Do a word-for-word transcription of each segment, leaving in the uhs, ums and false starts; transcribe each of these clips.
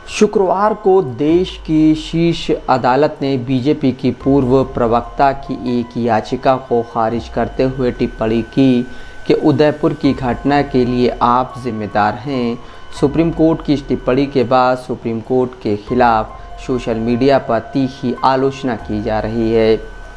शुक्रवार को देश की शीर्ष अदालत ने बीजेपी की पूर्व प्रवक्ता की एक याचिका को खारिज करते हुए टिप्पणी की कि उदयपुर की घटना के लिए आप जिम्मेदार हैं। सुप्रीम कोर्ट की इस टिप्पणी के बाद सुप्रीम कोर्ट के खिलाफ सोशल मीडिया पर तीखी आलोचना की जा रही है।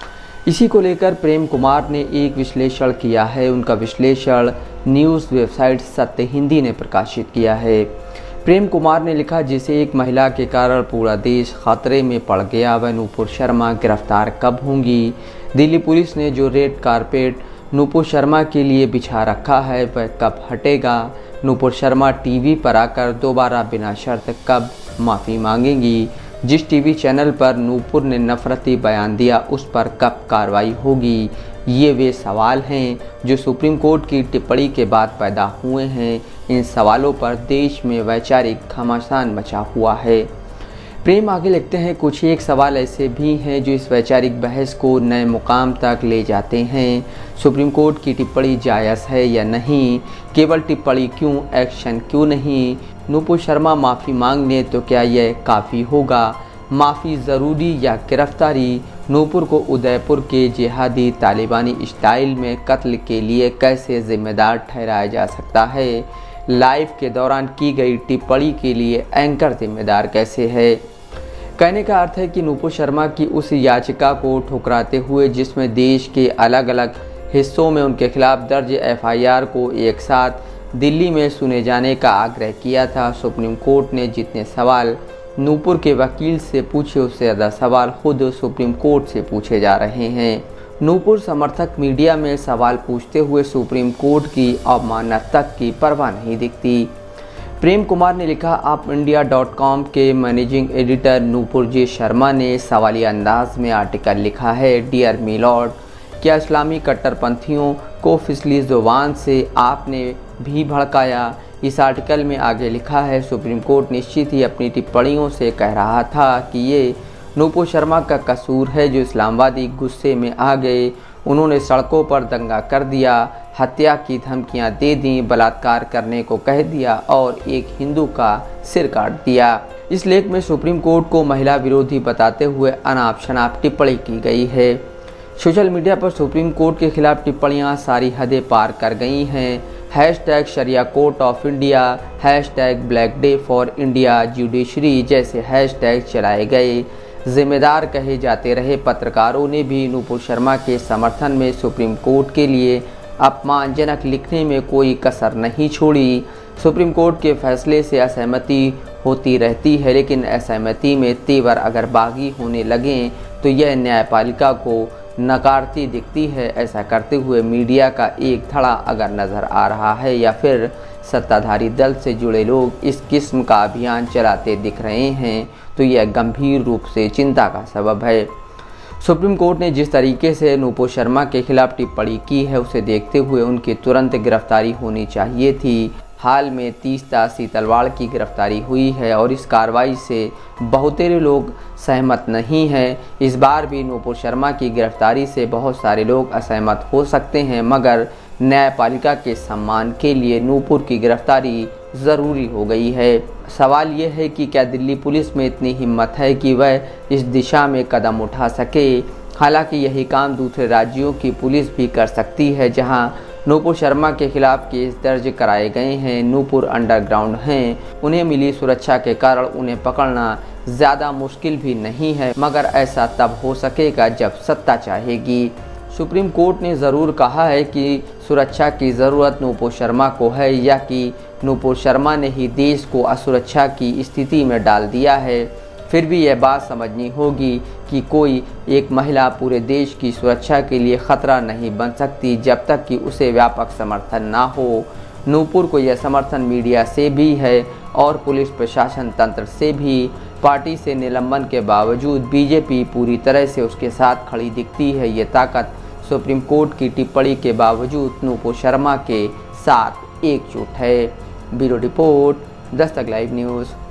इसी को लेकर प्रेम कुमार ने एक विश्लेषण किया है। उनका विश्लेषण न्यूज़ वेबसाइट सत्य हिंदी ने प्रकाशित किया है। प्रेम कुमार ने लिखा, जिसे एक महिला के कारण पूरा देश खतरे में पड़ गया, वह नूपुर शर्मा गिरफ्तार कब होंगी। दिल्ली पुलिस ने जो रेड कारपेट नूपुर शर्मा के लिए बिछा रखा है वह कब हटेगा। नूपुर शर्मा टीवी पर आकर दोबारा बिना शर्त कब माफ़ी मांगेंगी। जिस टीवी चैनल पर नूपुर ने नफरती बयान दिया उस पर कब कार्रवाई होगी। ये वे सवाल हैं जो सुप्रीम कोर्ट की टिप्पणी के बाद पैदा हुए हैं। इन सवालों पर देश में वैचारिक घमासान मचा हुआ है। प्रेम आगे लिखते हैं, कुछ एक सवाल ऐसे भी हैं जो इस वैचारिक बहस को नए मुकाम तक ले जाते हैं। सुप्रीम कोर्ट की टिप्पणी जायज़ है या नहीं, केवल टिप्पणी क्यों, एक्शन क्यों नहीं। नूपुर शर्मा माफ़ी मांगने तो क्या यह काफ़ी होगा। माफ़ी ज़रूरी या गिरफ्तारी। नूपुर को उदयपुर के जिहादी तालिबानी स्टाइल में कत्ल के लिए कैसे जिम्मेदार ठहराया जा सकता है। लाइव के दौरान की गई टिप्पणी के लिए एंकर जिम्मेदार कैसे है। कहने का अर्थ है कि नूपुर शर्मा की उस याचिका को ठुकराते हुए जिसमें देश के अलग अलग हिस्सों में उनके खिलाफ दर्ज एफ आई आर को एक साथ दिल्ली में सुने जाने का आग्रह किया था, सुप्रीम कोर्ट ने जितने सवाल नूपुर के वकील से पूछे उससे ज़्यादा सवाल खुद सुप्रीम कोर्ट से पूछे जा रहे हैं। नूपुर समर्थक मीडिया में सवाल पूछते हुए सुप्रीम कोर्ट की अवमानना तक की परवाह नहीं दिखती। प्रेम कुमार ने लिखा, आप इंडिया डॉट कॉम के managing editor Nupur J Sharma ने सवालिया अंदाज में आर्टिकल लिखा है। डियर मिलॉर्ड, क्या इस्लामी कट्टरपंथियों को फिसली ज़ुबान से आपने भी भड़काया। इस आर्टिकल में आगे लिखा है, सुप्रीम कोर्ट निश्चित ही अपनी टिप्पणियों से कह रहा था कि ये नूपुर शर्मा का कसूर है जो इस्लामवादी गुस्से में आ गए। उन्होंने सड़कों पर दंगा कर दिया, हत्या की धमकियां दे दी, बलात्कार करने को कह दिया और एक हिंदू का सिर काट दिया। इस लेख में सुप्रीम कोर्ट को महिला विरोधी बताते हुए अनाप शनाप टिप्पणी की गई है। सोशल मीडिया पर सुप्रीम कोर्ट के खिलाफ टिप्पणियां सारी हदें पार कर गई हैं। Hashtag sharia court of India, hashtag black day for India judiciary जैसे हैश टैग चलाए गए। जिम्मेदार कहे जाते रहे पत्रकारों ने भी नूपुर शर्मा के समर्थन में सुप्रीम कोर्ट के लिए अपमानजनक लिखने में कोई कसर नहीं छोड़ी। सुप्रीम कोर्ट के फैसले से असहमति होती रहती है, लेकिन असहमति में तेवर अगर बागी होने लगें तो यह न्यायपालिका को नकारती दिखती है। ऐसा करते हुए मीडिया का एक धड़ा अगर नज़र आ रहा है या फिर सत्ताधारी दल से जुड़े लोग इस किस्म का अभियान चलाते दिख रहे हैं तो यह गंभीर रूप से चिंता का सबब है। सुप्रीम कोर्ट ने जिस तरीके से नूपुर शर्मा के खिलाफ टिप्पणी की है उसे देखते हुए उनकी तुरंत गिरफ्तारी होनी चाहिए थी। हाल में तीस्ता सीतलवाड़ की गिरफ्तारी हुई है और इस कार्रवाई से बहुतेरे लोग सहमत नहीं हैं। इस बार भी नूपुर शर्मा की गिरफ्तारी से बहुत सारे लोग असहमत हो सकते हैं, मगर न्यायपालिका के सम्मान के लिए नूपुर की गिरफ्तारी ज़रूरी हो गई है। सवाल ये है कि क्या दिल्ली पुलिस में इतनी हिम्मत है कि वह इस दिशा में कदम उठा सके। हालांकि यही काम दूसरे राज्यों की पुलिस भी कर सकती है जहां नूपुर शर्मा के खिलाफ केस दर्ज कराए गए हैं। नूपुर अंडरग्राउंड हैं, उन्हें मिली सुरक्षा के कारण उन्हें पकड़ना ज़्यादा मुश्किल भी नहीं है, मगर ऐसा तब हो सकेगा जब सत्ता चाहेगी। सुप्रीम कोर्ट ने ज़रूर कहा है कि सुरक्षा की ज़रूरत नूपुर शर्मा को है या कि नूपुर शर्मा ने ही देश को असुरक्षा की स्थिति में डाल दिया है। फिर भी यह बात समझनी होगी कि कोई एक महिला पूरे देश की सुरक्षा के लिए खतरा नहीं बन सकती जब तक कि उसे व्यापक समर्थन ना हो। नूपुर को यह समर्थन मीडिया से भी है और पुलिस प्रशासन तंत्र से भी। पार्टी से निलंबन के बावजूद बीजेपी पूरी तरह से उसके साथ खड़ी दिखती है। ये ताकत सुप्रीम कोर्ट की टिप्पणी के बावजूद नूपुर शर्मा के साथ एकजुट है। Bureau report, Dastak live news.